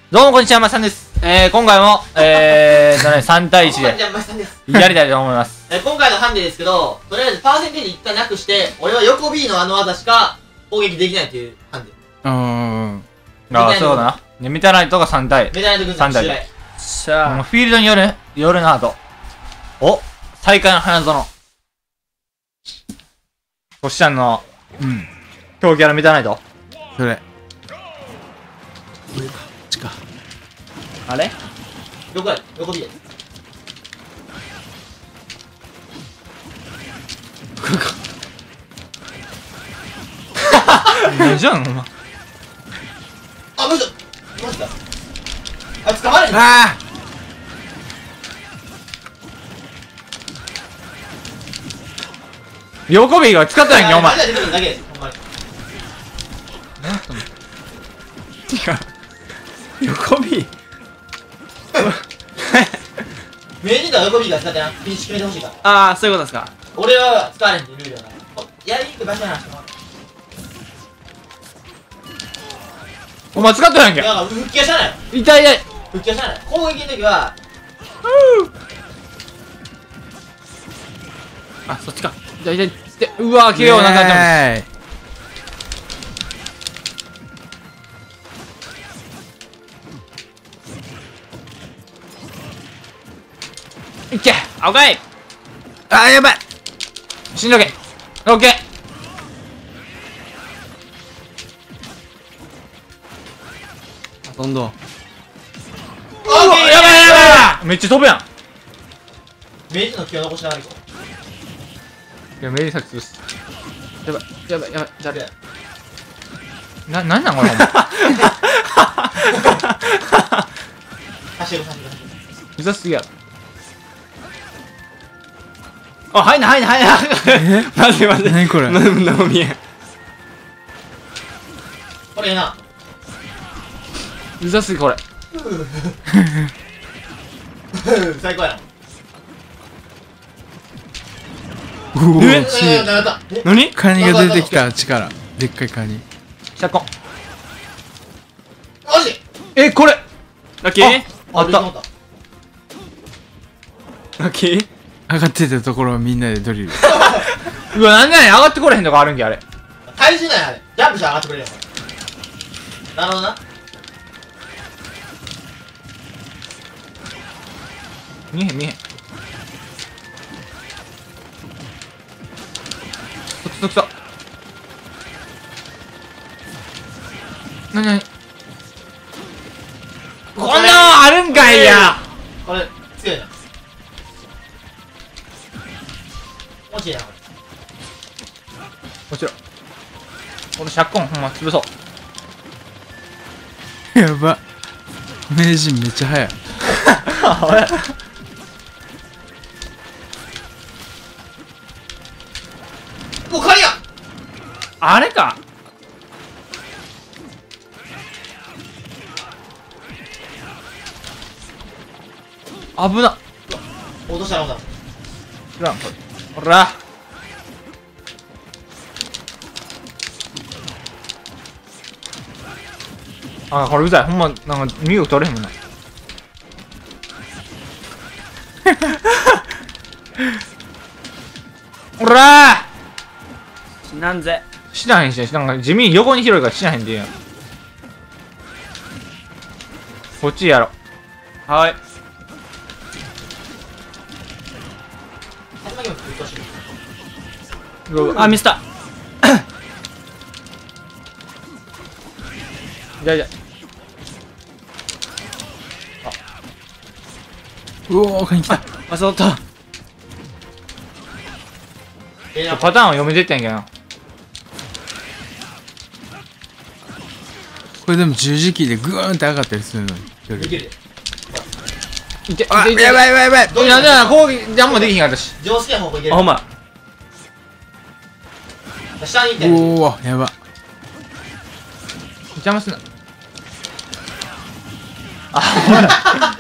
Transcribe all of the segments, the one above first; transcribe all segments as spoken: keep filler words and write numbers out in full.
どうもこんにちは、まさんです。えー、今回も、えーとね、さん対いちでやりたいと思います。 えー、今回のハンデですけど、とりあえずパーセンテージ一旦なくして、俺は横 B のあの技しか攻撃できないっていうハンデ。 うーん。ああ、そうだな。ね、メタナイトがさん対。 メタナイト軍団襲来。 しゃあ。フィールドによる、よるなあと。お再開の花園。そしちゃんの、うん。強キャラメタナイト。 それ。こっちか。 あれ横や、横 B です。 これか。 何じゃん、お前。 あ、無理だ。マジだ。あ、捕まれんの。 ああ横ビーが使ったやんけ、お前。 マジで出てくるだけです、ほんまに。 違う。横 B。 名人とは横 B が使ってな、ピンチ決めてほしいから。 ああ、そういうことですか。 俺は使われんっていうルールだから。やりにくい場所に話してもらう。 お前使ったやんけ。 だから復帰はしゃあない。 痛い痛い。 復帰はしゃあない。攻撃の時は、 あ、そっちか。痛い痛い。で、うわー、ケーオーなんかやってもいけ、青かい。 あーやばい。 死んどけ。オッケー。 どんどん。 オッケー。 やばいやばい。めっちゃ飛ぶやん。 名人の気を残しながら行こいや、メリーサックス。やばいやばいやばい。 う。 誰な、なんなんこれお前。 走る走る走る。 うざすぎやろ。あ、入んない入んない入んない。待って待って。 何これ。 な、なおみえ。 これええな。 うざすぎこれ。 最高やな。 うおえー、しやったやったえ何カニが出てきた力。でっかいカニ。 シャコン。 マジえ、これラッキーああった。 った。ラッキー上がってたところをみんなでドリル。 うわ、なんで上がってこれへんとかあるんけ、あれ。 体重ないあれ。ジャンプして上がってくれるよ。なるほどな。 見えへん見えへん。くそくそくそ。なになにこんなんあるんかいや。 これ、強いな。落ちいな、こもちろん。このシャッコンほんま潰そう。 やば。名人めっちゃ速い。 れ。もう狩りや。 あれか。危な。 落としたら落とし知らんこれ。ほら。あ、これうざい。ほんま、なんか身動き取れへんもんな。ほら死なんぜ。 死なへんし、なんか地味に横に広いから死なへんでいいやん。こっちやろ。はい。 た。始まりもぶっ通しる。 あ、ミスった。じゃあじゃうおー、カニ来た。 あ、そうった。 ええな。 パターンを読めてったんやけどな。 これでも十字キーでグーンって上がったりするのに。 できるで。 いて、 あ、 いてやばいやばいやばい。 どうなんでな、攻撃、ジャンプできひんかったし。 上好きな方向いける。 あ、ほんま。 下に行ってる。 おお、やば。 邪魔すな。あ、ほら。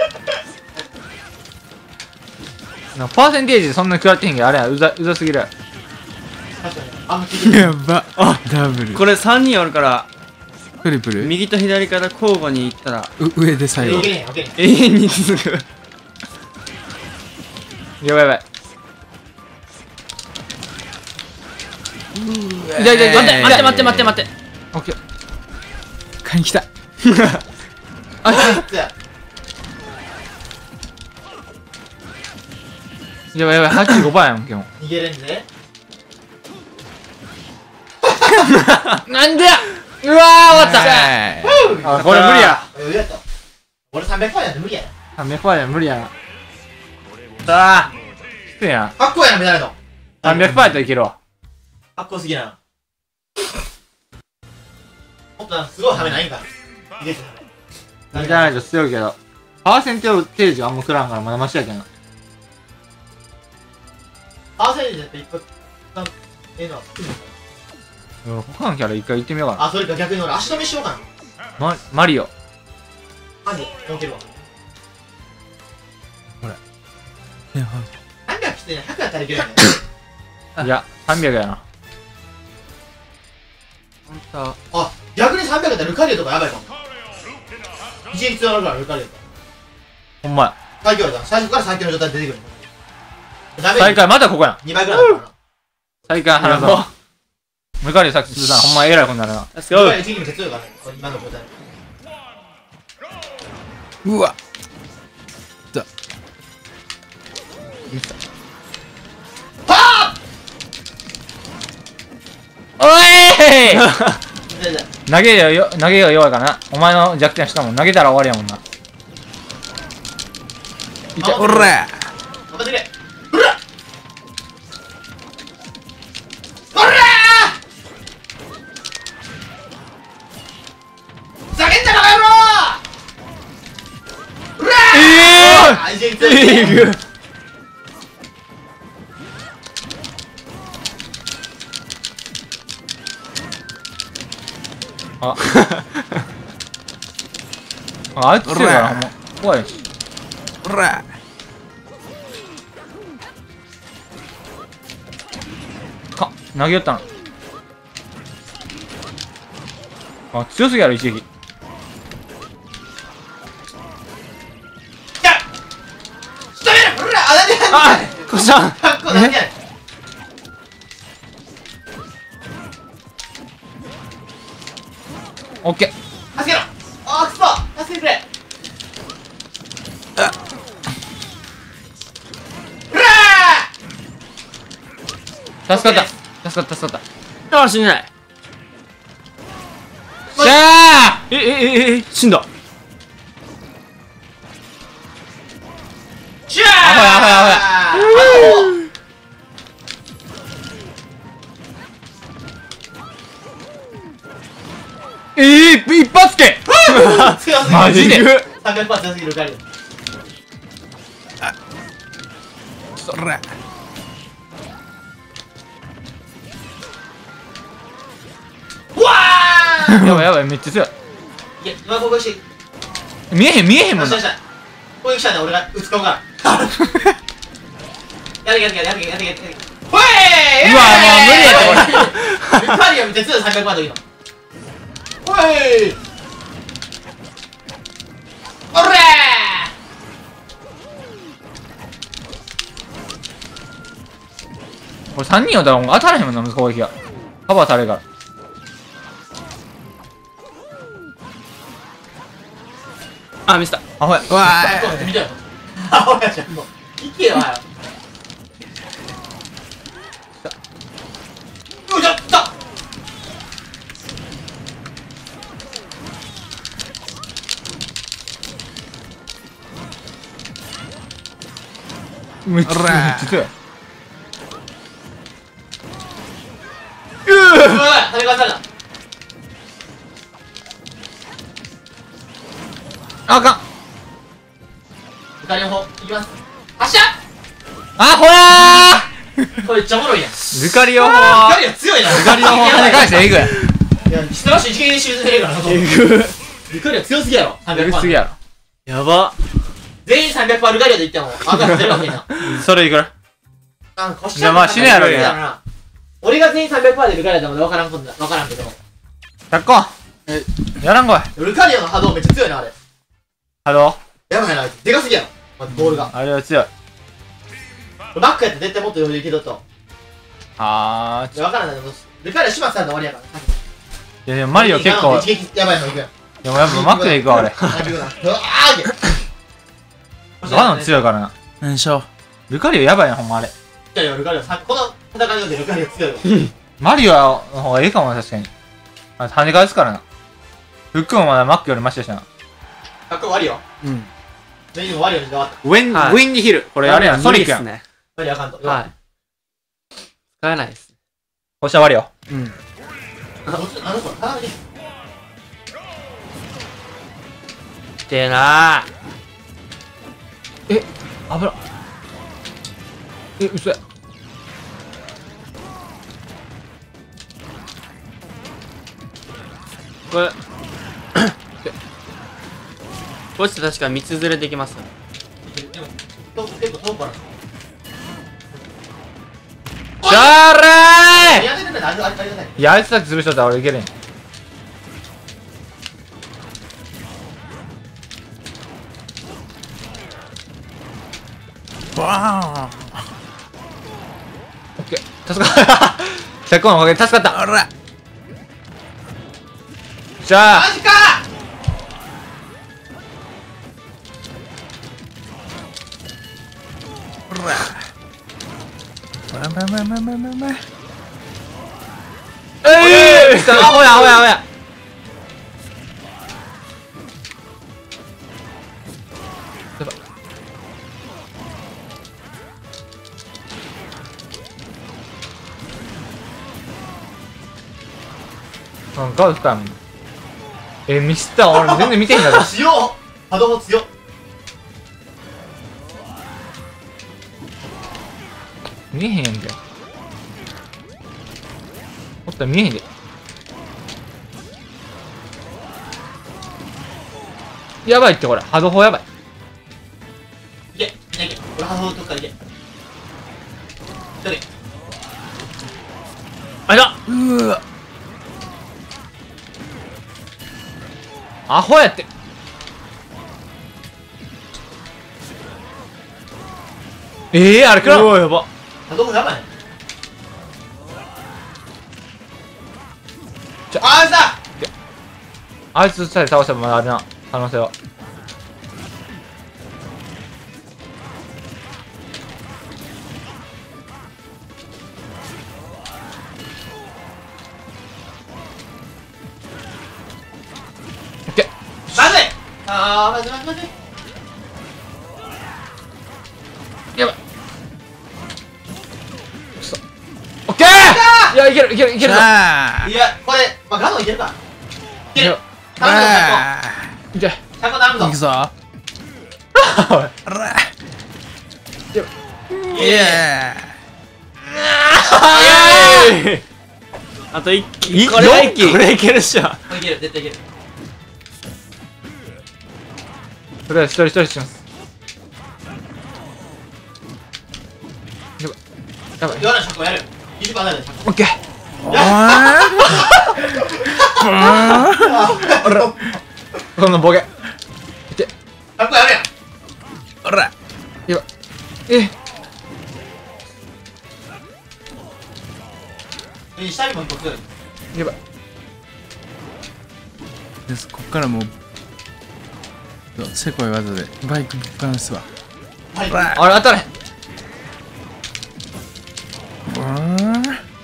なんかパーセンテージでそんなに食らってへんけど、あれや、うざ、うざすぎる。 確かに。あんま聞いてる。 やば。あ、ダブル。 これさんにんおるからプルプル右と左から交互に行ったらう上で最後いけねえよいけね永遠に続く。 やばいやばい。 い痛い痛い痛い待って待って待って待って待って。 オッケー。 カニ来たあいつやばいやばい、はちじゅうごパーセントやん、基逃げれんぜ本。なんでやうわー、終わったたあ、これ無理や。 余裕やった俺さんびゃくパーやって無理やなさんびゃくパーセントや無理やな。さあ、きついな。 かっこいいなメダルのさんびゃくパーセントいけるわ。 かっこよすぎなもっとなんかすごいハメないんかいけてじゃないと強いけど。パーセンテージあんま食らんからまだマシやけどな。 パーセンテージって一個なんええのは作るのかうん他のキャラ一回行ってみようかなあそれか逆に俺足止めしようかなな。ママリオ。 マジ儲けるわいやさんびゃくきついなひゃくやったらいけるよねいや、さんびゃくやな。 あ逆にさんびゃくやったらルカリオとかやばいかも一撃強なるからルカリオとかほんまや。 最強やった最初から最強の状態で出てくるダメ最下位またここやん。 にばいぐらいだからな最下位離そう。ムカリさっきするさん、ほんまえらいことになるな。 ルカリオ一撃めっちゃ強いからね今の状態うわおい全然投げよ、投げよ弱いからな。お前の弱点したもん。投げたら終わりやもんな。 痛いおら頑張ってくれうらおらふざけんじゃなか野郎うらえあ一撃強いえぐああ、あいつ強いからほんま怖いし。 おらか、投げよったな。あ、強すぎやろ、一撃。 仕留めるうらあなんであこっちゃんかっこなんでやねんオッケー。 助けろあーくそ助けてくれうら助かった。助かった、助かっああ、死んでない。 た。しゃえ、え、え、え、死んだ。 シューアホやアホやアホやアホーええー、一発け強すぎるマジでさんびゃくパーセント強すぎるカリそらうわーやばいやばい、めっちゃ強い。 いや今攻撃して見えへん見えへんもんなよしよしよし攻撃したんだ俺が撃つ顔からやるやるやるやるやるやるやるほいうわもう無理やってこれカリオめっちゃ強いさんびゃくパーセントの時のほいおらこれさんにんやったら当たらへんもんな、攻撃が。カバーされるから。 あ、ミスった。 アホや。 うわー見てよアホやじゃんもう行けよはよよいしょ来ためっちゃ強い。めっちゃ強い。 うわ跳ね返されたあかん。 ルカリオ砲いきます発射アホやこれめっちゃおもろいやんルールカリオ法カリオ強いなルルカリオ法跳ね返してえぐい。 いやストラッシュ一撃でシューズ出るからなえぐルカリオ強すぎやろさんびゃくパーえぐすぎややば。 全員さんびゃくパールカリオでいってもあんた勝てるわけなろ。それいくらなんかこっちいやまあ死ぬやろうけど俺が全員さんびゃくパーでルカリオだもん分からんことだ分からんけどひゃっこやらんこい。 ルカリオの波動めっちゃ強いな、あれ。 ハロー。 やばいな、あいつ。でかすぎやろ。まずボールが。 あれは強い。 バックやって絶対もっと余裕いけると。 あー、 いや、わからない。ルカリオ始末されたら終わりやから。 いやでもマリオ結構、 一撃やばいのいくやん。 でもやっぱマックでいくわ、俺。 あーって。 ガノ強いからな。 何しよルカリオやばいな、ほんまあれ。 ルカリオ、ルカリオ。さこの戦いのでルカリオ強いわ。 マリオの方がいいかもな、確かに。あ跳ね返すからな。フックもまだマックよりマシだしな。 かっこ悪いよ。 う。うん。 メニューも悪いよに変わった。 ウェン、 はいウェンディヒル。これあれやんソニックやん無理っすね。 悪いあかんと。 はい。使えないです。 こうしたら終わうん。 い。あの子、あれ。 てえなりよ。え、危な。え、嘘や。 これ、こっち確か三つずれできますよ。 でも、結構遠くから。 しゃーれやめてくれ、あれ、あれ、あれ、あれ。 ーいや、あいつたち潰しとったら俺いけるん。 バオッケー。助かった。セコのおかげで助かった。 ーン。おら。 じゃあ、 マジかおら。まあまあまあまあまあまあまあ。 えい、アホやアホやアホや。うん、ガウスかも。え、ミスった。俺全然見てへんだろ。 強っ波動も強っ見えへんやんけ。おったら見えへんで。やばいってこれ。波動砲やばい。 いけ、いけ、いけ。俺波動とかいけ。一人。 あいだうわ。 アホやって。ええー、あれくらうわやば。 波動もやばいね。 ちょあーさあいつさえ倒せばまだあれな可能性は。オッケー。 まずいあー、まずいまずいまずい。 やばい。くそ。オッケー。いや、いけるいけるいけるぞ。 あいや、これ、まあ、ガノいけるか。いける。頼むぞ、 あ。 いけ。 シャコ頼むぞ。 行くぞ。 おい。 おら。 いやあと一いこれは四機これいけるっしょ。 いける、絶対いける。 とりあえず一人一人します。やばい。やばい。 やるシャコやる。にじゅっパーセントでシャコ。 オッケー。 おー。 このボケ。 シャコやるやん。 おら。 やばい。え。 下にも一個強い。 やばい。 ですこっからもうせこい技でバイクぶっ放すわ。 はい。 おら。 あれ当たれ。 ブー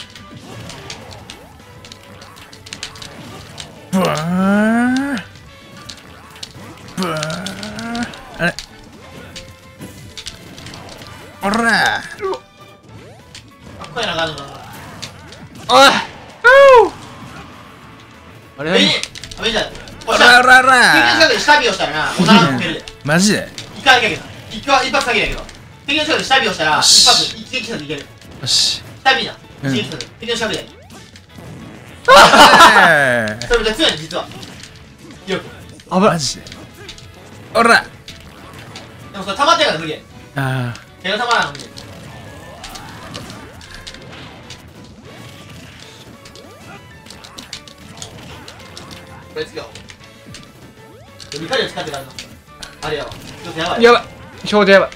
ブーブーあれおら。 かっこいいな、ガノの。 おい。あれえいあれじゃん。 おおしゃらおらお救急近らくで下火をしたらな、おならこけるで。 マジで一回だけやけど。一回一発限りやけど。敵の近くで下火をしたら、一し発一撃したらいける。 よし下火な。 うん一撃したら敵の近くで。 えそれめっちゃ強いね、実は。よく。 危ない。 ーマジでおらでもそれ溜まってるから無理や。 あ手が溜まらんの無理や。 これ次はルカリオ使ってからのあれやわちょっとやばいやばいちょうどやばい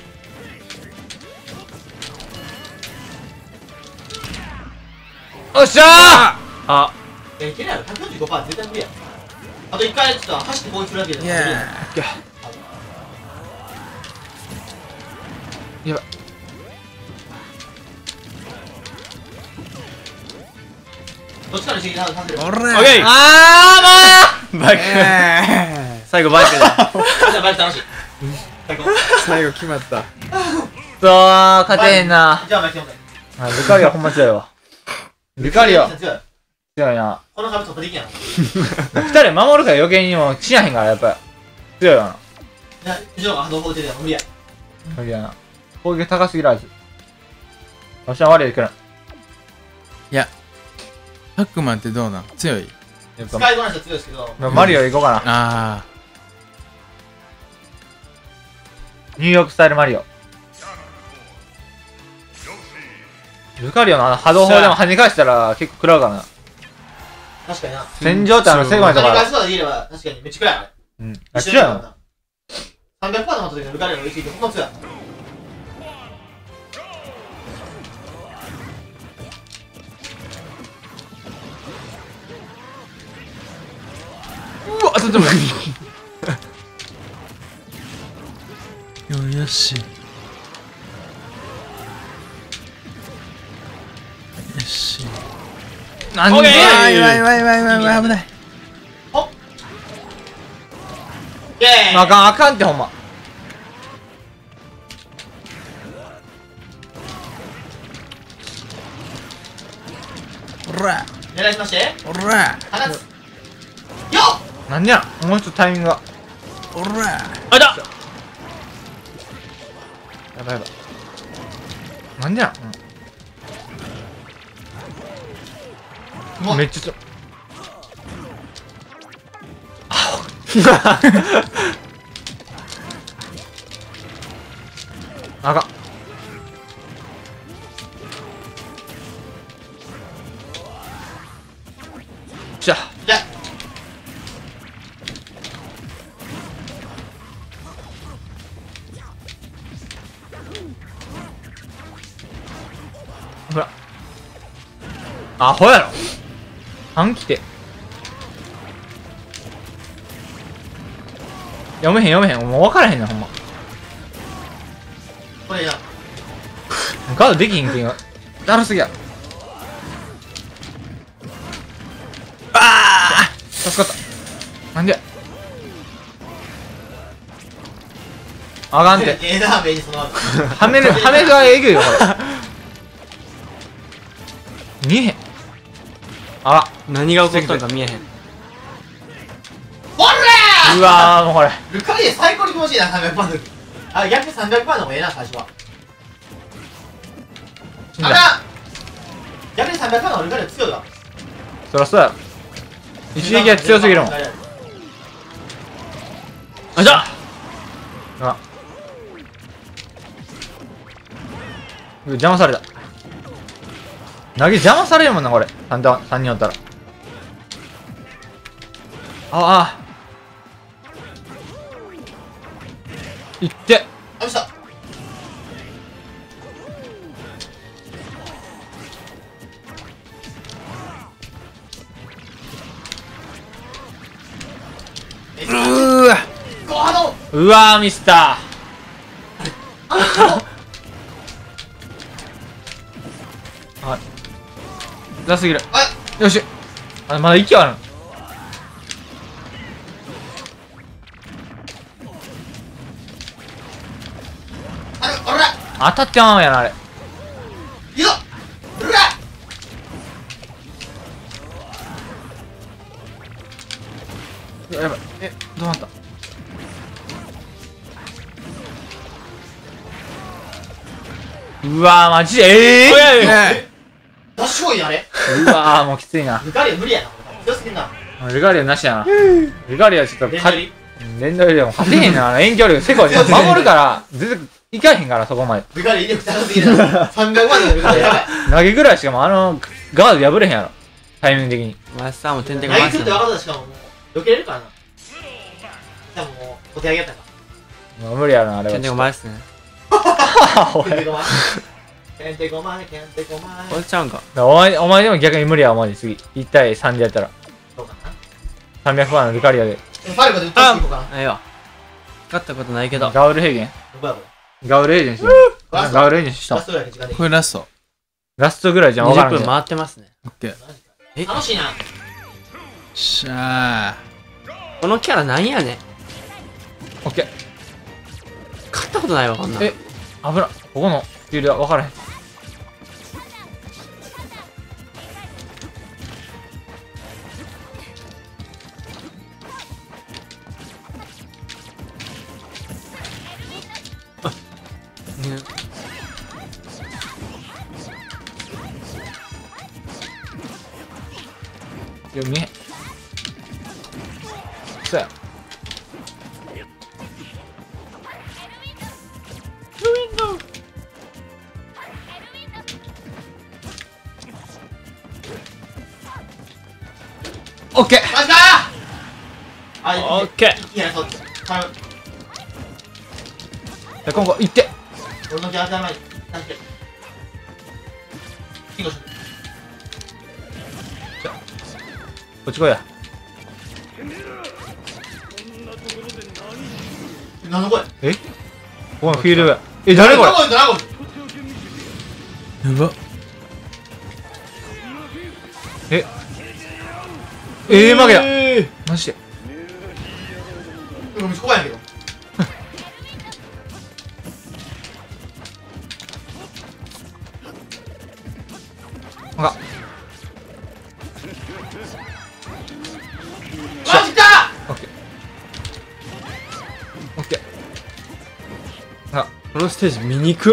おっしゃーあえいけるやろ ひゃくよんじゅうごパーセント 絶対無理やろあといっかいちょっと走って攻撃するだけでいややばいどっちかにしてさせるー。おじらオッケーあーもうバイクえ最後バイクで。 ゃあバイク楽しい最高ー最後決まった。 そう勝てへんなじゃあバイクやめてあルカリオほんま強いわルカリオ強い強いなこの壁突破できんやろ二人守るから余計にもう死なへんからやっぱり強いわなじゃあ後ろが波動砲出てるやん無理や無理やな攻撃高すぎるあいつわしは悪いけどパックマンってどうなん？強い？ やっぱ使いこなしは強いですけどマリオ行こうかなあニューヨークスタイルマリオルカリオのあの波動砲でも跳ね返したら結構食らうからな確かにな戦場ってあのセグマイとか跳ね返すことができれば確かにめっちゃ暗いあれうんあ一緒強いのになさんびゃくパーセント の時のルカリオの位置ってほんま強いうわちょっと待ってあ。よよし。よし。 なんでオッケーわいわいわいわいわいわい危ない。 イェーイあかんあかんってほんまおら狙いすましておら放つよっなんでやもう一つタイミングがおらあいたやばいやばいなんでやうんめっちゃ強いあかんじゃあじゃあほらアホやろ半来て読めへん読めへんもう分からへんなほんまこれやガードできひんけんがだるすぎやああ助かったなんでやあかんてええなベイにその後はめるはめがえぐいよこれ見えへんあ何が起こったのか見えへん。 ほらうわーもうこれールカリエ最高に気持ちいいなさんびゃくパーの時あ逆にさんびゃくパーの方がええな最初は死んだあかん逆にさんびゃくパーの方がルカリエ強いわそらそうやろ一撃が強すぎるもんあいたあ邪魔された投げ邪魔されるもんなこれさんにんおったらああいってあびしたえうーわゴーハうわーミスったあ痛すぎるあよしあまだ息あるあるおら当たってまうんやなあれいいぞうらやばいえどうなったうわーマジでええねダッシュ多いあれうわーもうきついなルカリエ無理やなこれ強すぎんなルガリアなしやなルガリアちょっとかレンドリ連動でも勝てへんな遠距離せこい守るから全然いかへんからそこまでルカリエ威力高すぎるなさんびゃくパーのルカリエやばい投げぐらいしかもあのガード破れへんやろタイミング的にマスターも点々 投げ回すの。 するって分かったしかももう避けれるからな。多分もう、お手上げやったか。 もう無理やな、あれは。 てんてこまいっすね。 てんてこまい。てんてこまい、てんてこまい。 これちゃうんか。 お前、お前でも逆に無理や、お前次。いち対さんでやったら。 そうかな。 さんびゃくパーのルカリアで。 ファルコで打ったしていこうかな。 あ、ええわ。勝ったことないけど。 ガウルヘイゲン。 どこやこれ。 ガウルエージェンシー。 ラストガウルエージェンシーしたラストぐらいで時間でいいこれラスト。 ラストぐらいじゃん、わからん 20 けど。 分回ってますね。 オッケー。 え楽しいな。 しゃこのキャラなんやねん。 オッケー。 勝ったことないわ、こんなん。 え、危な。ここのフィールドは分からへん。 ねいや、見えへん。そうや。オッケー。 マジかー。あ、 オッケー。 いきなりそう。頼む。 じゃあ今後行って。 俺の気頭に出して。キングしこっち来いや。 何の声？ え、ここのフィールドや。え、誰これ。 何の声？何の声？ ー。やば。 ええー、負けた。マジで。 うん、ここやけど。 あが。 マジかオッケー。オッケー。あ、 このステージ見にくっ。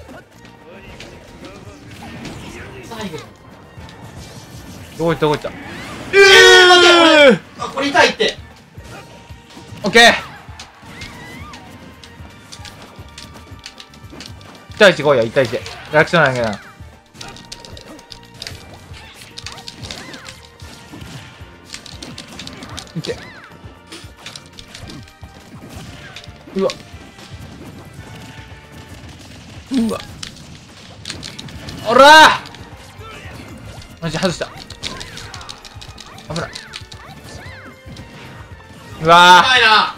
最後。 どこ行ったどこ行った。 えー、待って、俺、あ、これ痛いって。 オッケー。いち対いち来いや、いち対いち。リアクションなんやけどな。いけ。うわ。 うわ。 おらーマジ外した。危ない。うわうまいな。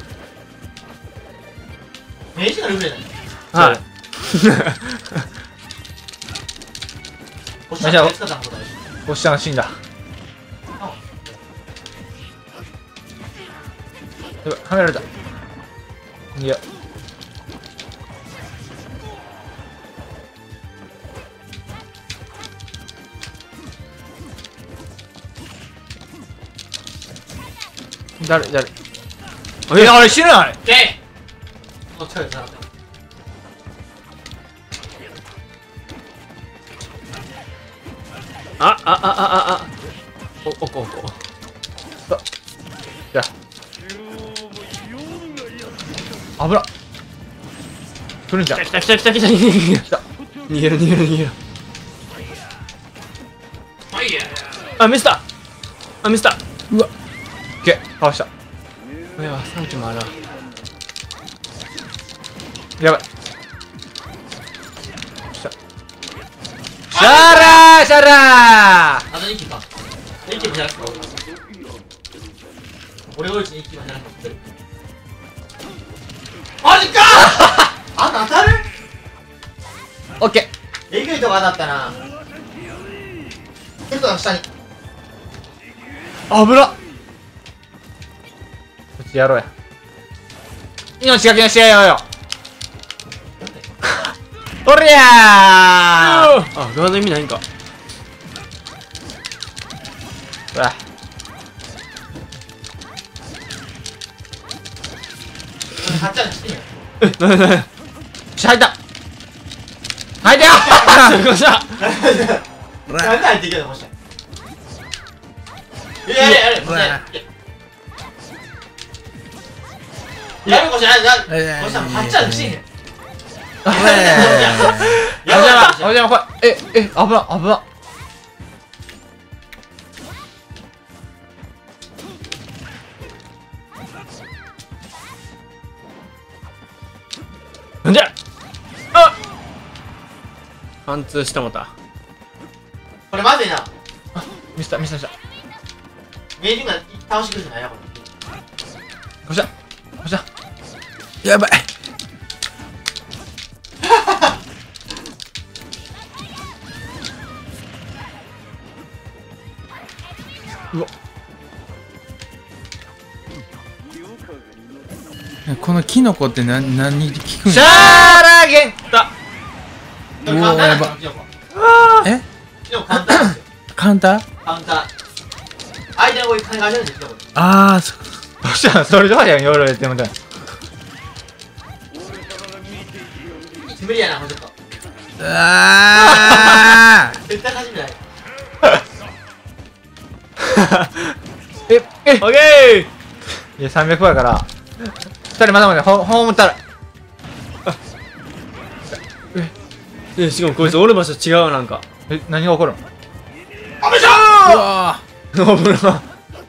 名刺がルールやない。 はい。 こっちは手つかったことないし。 ー、おっしゃん死んだ。やばい、はめられた。いや。誰誰え、あれ死ぬあれ。 オッケー。こっちからつながった。 あ、あ、あ、あ、あ、あ。お、おこおこ。 じゃあ危なっ。来るんじゃん。 来た来た来た来た来た来た。逃げる逃げる逃げる。 まあいいや。 あ、ミスったあ、ミスった。 うわ。オッケー、かわした。 うわ、さん機もあるわ。 やばい。しゃ。シャラーシャラーあとに機か。に機もじゃなくて俺がうちに機もじゃなくてマジかあんた当たるオッケえぐいとこ当たったな。ヘルトの下に。 ー。危なっ。こっちやろうや。命がけの試合よよ。おりゃー。 あ、ガード意味ないんか。 うわ。 はっちゃんしてんよ。 なになにし入った入ったよよっしゃなんで入っていけるのもしかして。やれやれもしややるこしやるやるもしはっちゃんしてんねん。 お邪魔お邪魔これ。え、え、危な危な。 なんじゃあ貫通してもた。 これまずいな。 ミスったミスったミスっ名人が倒してくるじゃないな、これ。 た。よっしゃよっしゃ。 やばい。 うわこのキノコって何何に効くんシャや。 ーラーゲンだこれ簡単なんですよ、キノコ。 えキノコ簡単なんですよ。 カウンター？ 簡単。相手の声金が出るんですよ、キノコで。 ああ、そどうしたのそれどうやん、いろいろ言ってもたい。 無理やな、もうちょっと。 あー絶対勝ち目ない。 え、え、 オッケいや、さんびゃくやから。ふたりまだまだ、ほ、ほんたら。 ー。え、しかもこいつおる場所違う、なんか。 え、何が起こるのあめちゃうわ危な。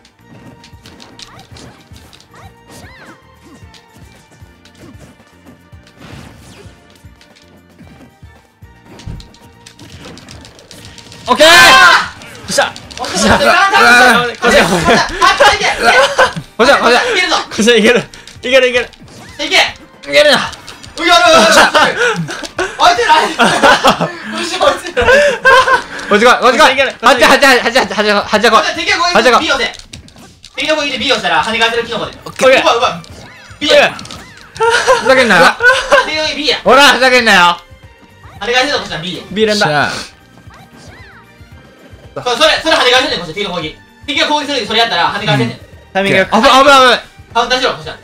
オッケー。 よっしゃおっしゃ、 こっちゃ、こっちゃ、 ほじゃ、ほじゃ。 いけるぞ。 こっちゃ、いける。いけるいける。 いけ。 いけるな。 うやる。置いてない。むしろ置いてない。 こっち来い、こっち来い。 いけるはちはちはちはちはちはちはちは敵が攻撃して B をせ。敵が攻撃で B をしたら跳ね返せるキノコで。 オッケー。 うわうわ。B や。 ふざけんなよ。 敵が B や。 ほら、ふざけんなよ。 跳ね返せるとこしたら B や。 ビーレンだ。 しゃあそれ、それ、それ跳ね返せんねん、こっち敵の攻撃。敵が攻撃するときそれやったら跳ね返せんねん。 タイミングが。 あぶ、あぶ、あぶ。 カウンターしろ、こっちだ。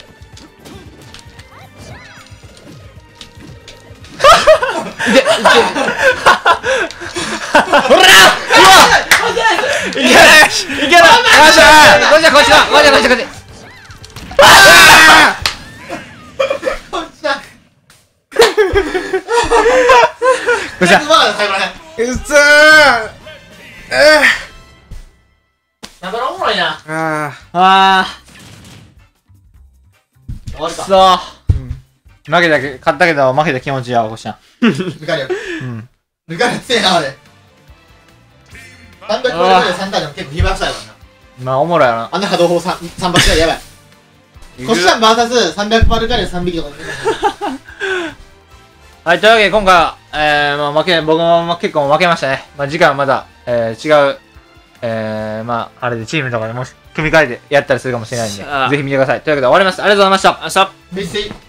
ほら。 いけないいけるいける。 よっしゃ。こっちだ、こっちだ、こっちだ、こっちだ、こっちだ。 こっちだ。 こっちだ。 最後らへん。 うっそーだからおもろいな。 ああ終わるか。 くそー。負けたけ、勝ったけど、負けた気持ちやわ、こっちゃん。 ルカリオ。 うん。 ルカリオ強いな、俺。さんびゃく超えるまでさんターンでも結構被爆されたな。 まあ、おもろいやな。 あんな波動砲さん発ぐらいやばい。コシャン ブイエスさんびゃく パルカリオさんびきとか。 はい、というわけで今回は、えー、まあ負け、僕も結構負けましたね。まあ次回はまだ、えー、違う、えー、まあ、あれでチームとかでもし、組み替えてやったりするかもしれないんで、 さあぜひ見てください。というわけで終わります。ありがとうございました。 あ、さメッセージ。